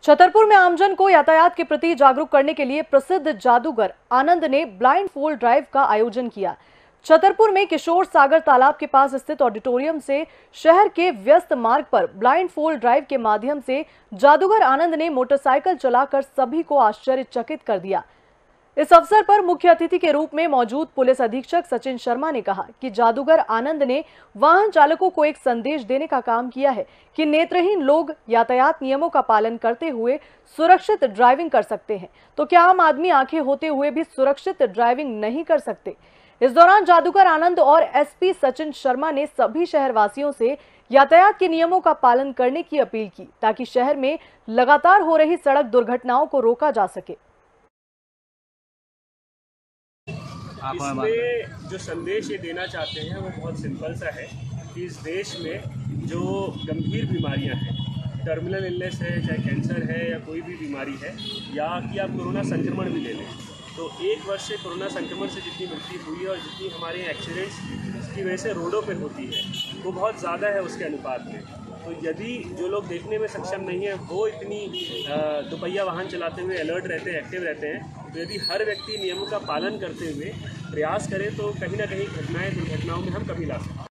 छतरपुर में आमजन को यातायात के प्रति जागरूक करने के लिए प्रसिद्ध जादूगर आनंद ने ब्लाइंड फोल्ड ड्राइव का आयोजन किया। छतरपुर में किशोर सागर तालाब के पास स्थित ऑडिटोरियम से शहर के व्यस्त मार्ग पर ब्लाइंड फोल्ड ड्राइव के माध्यम से जादूगर आनंद ने मोटरसाइकिल चलाकर सभी को आश्चर्यचकित कर दिया। इस अवसर पर मुख्य अतिथि के रूप में मौजूद पुलिस अधीक्षक सचिन शर्मा ने कहा कि जादूगर आनंद ने वाहन चालकों को एक संदेश देने का काम किया है कि नेत्रहीन लोग यातायात नियमों का पालन करते हुए सुरक्षित ड्राइविंग कर सकते हैं, तो क्या आम आदमी आंखें होते हुए भी सुरक्षित ड्राइविंग नहीं कर सकते। इस दौरान जादूगर आनंद और एसपी सचिन शर्मा ने सभी शहरवासियों से यातायात के नियमों का पालन करने की अपील की ताकि शहर में लगातार हो रही सड़क दुर्घटनाओं को रोका जा सके। इसमें जो संदेश ये देना चाहते हैं वो बहुत सिंपल सा है कि इस देश में जो गंभीर बीमारियां हैं, टर्मिनल इलनेस है, चाहे कैंसर है या कोई भी बीमारी है, या कि आप कोरोना संक्रमण भी ले लें, तो एक वर्ष से कोरोना संक्रमण से जितनी मृत्यु हुई है और जितनी हमारे एक्सीडेंट्स की वजह से रोडों पे होती है वो बहुत ज़्यादा है उसके अनुपात में। तो यदि जो लोग देखने में सक्षम नहीं है वो इतनी दोपहिया वाहन चलाते हुए अलर्ट रहते हैं, एक्टिव रहते हैं, तो यदि हर व्यक्ति नियमों का पालन करते हुए प्रयास करे तो कहीं ना कहीं दुर्घटनाओं में हम कमी ला सकते हैं।